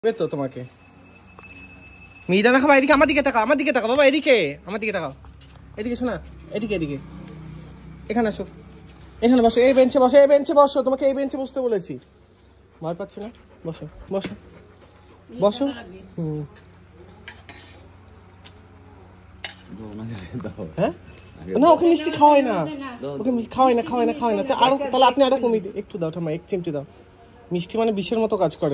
তো তোমাকে মিহিদানা খাবা। এদিকে আমার দিকে তাকাও, আমার দিকে তাকাও বাবা, এদিকে আমার দিকে তাকাও, এদিকে শোনা, এদিকে এদিকে, এখানে আসো, এখানে বসো, এই বেঞ্চে বসো, এই বেঞ্চে বসো, তোমাকে এই বেঞ্চে বসতে বলেছি। ভয় পাচ্ছি না, বসো বসো বসো। হ্যাঁ না, ওকে মিষ্টি খাওয়াই না, ওকে খাওয়াই না, খাওয়াই না, খাওয়াই না। আরো তাহলে আপনি আরো কমিয়ে একটু দাও ঠাম্মা, এক চিমটি দাও। মিষ্টি মানে বিষের মতো কাজ করে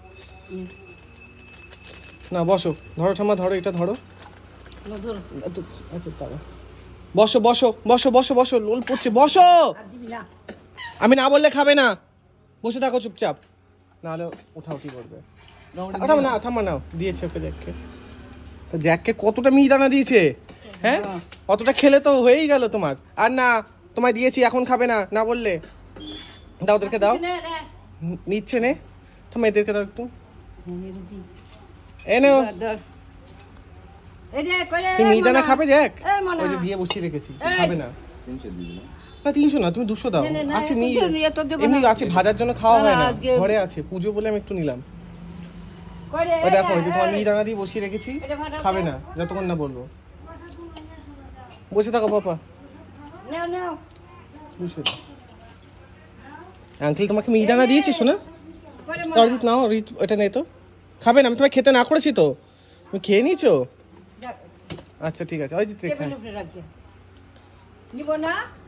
না। বসো, ধরো ঠাম্মা, ধরো, এটা ধরো। আচ্ছা দাঁড়া, বসো বসো বসো বসো বসো, লোল পড়ছে, বসো। আমি না বললে খাবে না, বসে থাকো চুপচাপ, নাহলে উঠাউটি করবে। না ঠাম্মা নাও, দিয়েছে ওকে জ্যাককে। জ্যাককে কতটা মিহিদানা দিয়েছে, হ্যাঁ অতটা খেলে তো হয়েই গেল তোমার। আর না, তোমায় দিয়েছি, এখন খাবে না, না বললে। দাও, ওদেরকে দাও। নিচ্ছে নে ঠাম্মা, এদেরকে দাও একটু, এনে তুমি মিহিদানা খাবে জ্যাক? ওই যে দিয়ে বসিয়ে রেখেছি, খাবে না। না 300 না, তুমি 200 দাও। আছে এমনি আছে, ভাজার জন্য খাওয়া হয় না, ঘরে আছে, পুজো বলে আমি একটু নিলাম। ওই দেখো, ওই যে তোমার মিহিদানা দিয়ে বসিয়ে রেখেছি, খাবে না যতক্ষণ না বলবো। বসে থাকো পাপা। আঙ্কেল তোমাকে মিহিদানা দিয়েছি শোনা, অরিজিৎ নাও, এটা নেই তো, খাবে না। আমি তোমায় খেতে না করেছি তো, তুমি খেয়ে নিয়েছো? আচ্ছা ঠিক আছে, অরিজিৎ রেখে নিব না।